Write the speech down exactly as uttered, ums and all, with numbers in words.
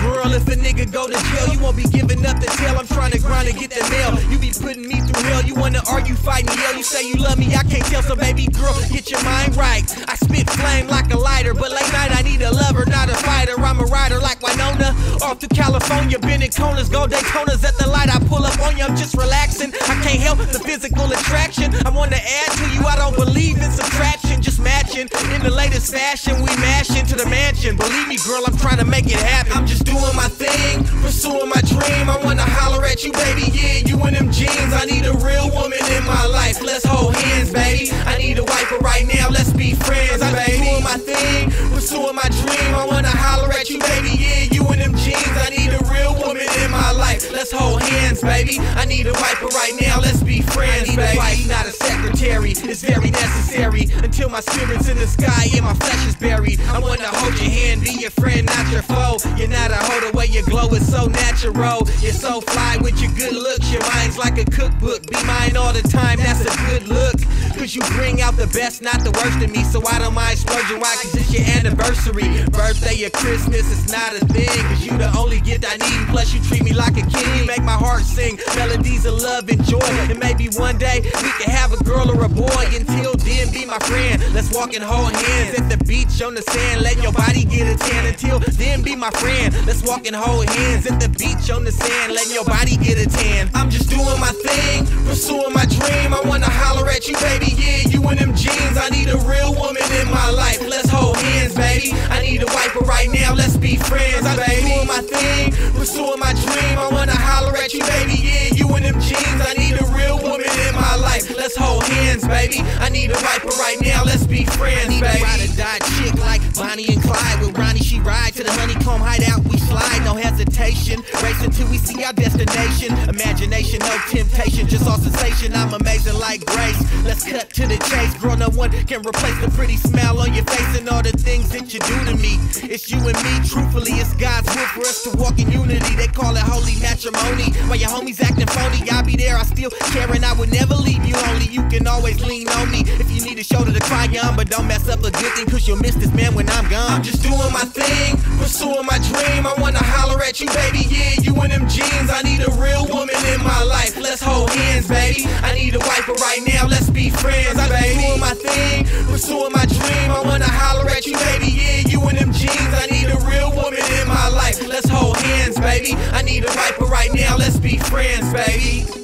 girl, if a nigga go to jail, you won't be giving up the tail. I'm trying to grind and get the mail. You be putting me through hell. You wanna argue, fight, and yell. You say you love me, I can't tell. So baby girl, get your mind right. I spit flame like a lighter, but late night I need a lover, not a fighter. I'm a rider like Winona, off to California, been in corners, go Daytonas. At the light I pull up on you, I'm just relaxing. I can't help the physical attraction. I wanna add to you, I don't believe in subtraction. Just matching in the latest fashion, we mash into the mansion. Believe me girl, I'm trying to make it happen. I'm just doing my thing, pursuing my dream. I wanna holler at you baby, yeah, you in them jeans. I need a real woman in my life, let's hold hands baby. I need a wife, but right now let's be friends. I'm just doing my thing, pursuing my dream. I wanna holler at you baby, yeah, you in them jeans. I need a real woman in my life, let's hold hands baby. I need a wife, but right now let's be friends baby. I need a wife, not a secretary, it's very necessary. Until my spirit's in the sky and my flesh is buried. I wanna hold your hand, be your friend, not your foe. You're not a hoe, the way you glow is so natural. You're so fly with your good looks, your mind's like a cookbook. Be mine all the time, that's a good look. Cause you bring out the best, not the worst in me. So I don't mind splurging, why? Cause it's your anniversary. Birthday or Christmas, it's not a thing. Cause you the only gift I need, plus you treat me like a king. You make my heart sing melodies of love and joy. And maybe one day we can have a girl or a boy. Until then, be my friend, let's walk and hold hands at the beach on the sand. Let your body get a tan. Until then, be my friend, let's walk and hold hands at the beach on the sand. Let your body get a tan. I'm just doing my thing, pursuing my dream. I wanna holler at you baby, yeah, you in them jeans. I need a real woman in my life, let's hold hands baby. I need a wife, but right now let's be friends. I'm just doing my thing, pursuing my dream. I wanna holler at you baby, yeah, you in them jeans. I need a real woman in my life, let's hold hands baby. I need a wife, but right now let's be friends baby. I need a ride or die chick like Bonnie and Clyde. With Ronnie she ride to the honeycomb hideout, we slide, no hesitation. Race until we see our destination. Imagination, no temptation, just all sensation. I'm amazing like Grace, let's cut to the chase. Girl, no one can replace the pretty smile on your face and all the things that you do to me. It's you and me, truthfully, it's God's will for us to walk in unity. They call it holy matrimony. While your homies acting phony, I'll be there, I still care and I would never leave you lonely. You can always lean on me if you need a shoulder to cry on, but don't mess up a good thing, cause you'll miss this man when I'm gone. I'm just doing my thing, pursuing my dream. I wanna holler at you baby, yeah, you in them jeans. I need a real woman in my life, let's hold hands baby. I need a wife, but right now let's be friends. I'm just doing my thing, pursuing my dream. I wanna holler at you baby, yeah, you in them jeans. I need a real woman in my life, let's hold hands baby. I need a wife, but right now let's be friends baby.